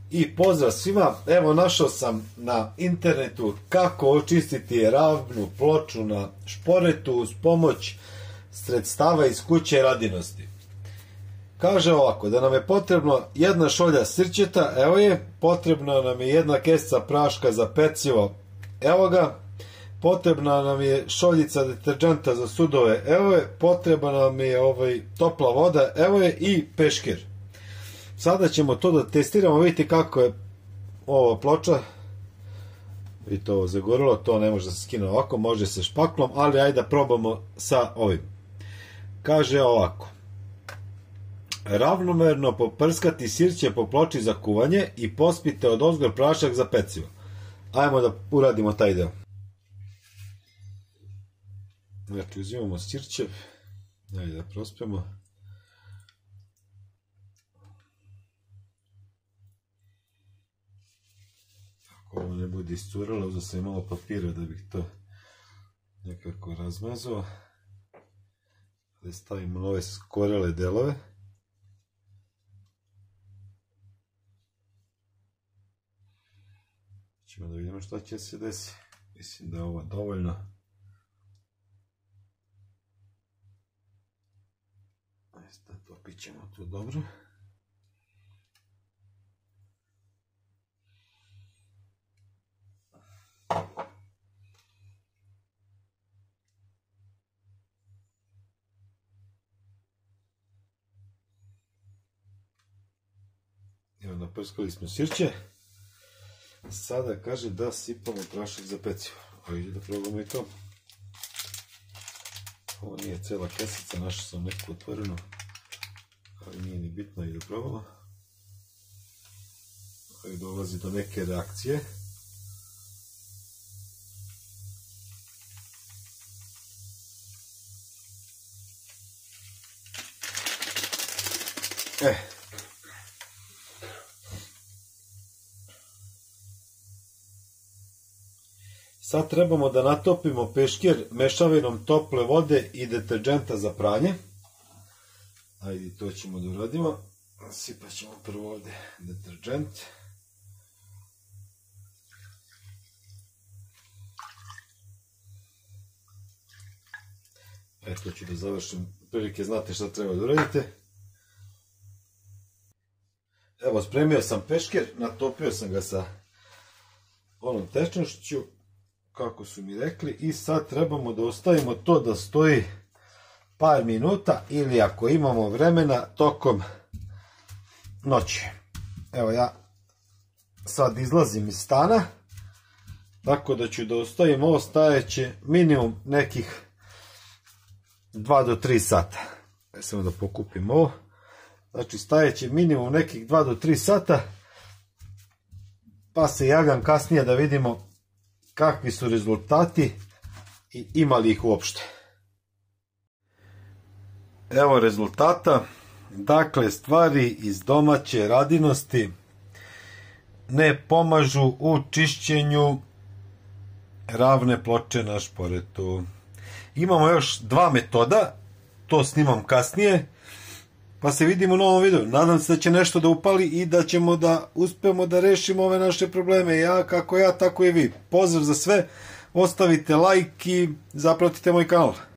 I pozdrav svima, evo našao sam na internetu kako očistiti ravnu ploču na šporetu uz pomoć sredstava iz kuće radinosti. Kaže ovako, da nam je potrebno jedna šolja sirćeta, evo je, potrebna nam je jedna kesica praška za pecivo, evo ga, potrebna nam je šoljica deterdženta za sudove, evo je, potrebna nam je topla voda, evo je i peškir. Sada ćemo to da testiramo, vidite kako je ova ploča, vidite ovo zagorilo, to ne može da se skine ovako, može se špaklom, ali ajde da probamo sa ovim. Kaže ovako, ravnomerno poprskati sirće po ploči za kuvanje i pospite odozgor prašak za pecivo. Ajmo da uradimo taj deo. Znači uzimamo sirće, ajde da prospemo. Ako ovo ne bude iscuralo, uzeo sam i malo papira da bih to nekako razmazao. Da stavimo ove skorele delove. Ćemo da vidimo šta će se desiti. Mislim da je ovo dovoljno. Topit ćemo to dobro. Evo, naprskali smo sirće. Sada kaže da sipamo prašak za pecivo. Ajde da probamo i to. Ovo nije cela kesica, našao sam neku otvorenu, ali nije ni bitno, i da probamo. Ovdje dolazi do neke reakcije. Sad trebamo da natopimo peškir mešavinom tople vode i deterdženta za pranje. Ajde, to ćemo da uradimo. Sipat ćemo prvo ovdje deterdžent. Eto ću da završim. Prilike znate šta treba da uradite. Evo, spremio sam peškir, natopio sam ga sa onom tečnošću, kako su mi rekli, i sad trebamo da ostavimo to da stoji par minuta ili ako imamo vremena tokom noći. Evo, ja sad izlazim iz stana, tako da ću da ostavim ovo stajeće minimum nekih 2 do 3 sata. Samo da pokupim ovo. Znači stajeće minimum nekih 2 do 3 sata, pa se javljam kasnije da vidimo kakvi su rezultati i ima li ih uopšte. Evo rezultata. Dakle, stvari iz domaće radinosti ne pomažu u čišćenju ravne ploče na šporetu. Imamo još 2 metoda, to snimam kasnije, pa se vidimo u novom videu. Nadam se da će nešto da upali i da ćemo da uspemo da rešimo ove naše probleme. Kako ja, tako i vi. Pozdrav za sve, ostavite like i zapratite moj kanal.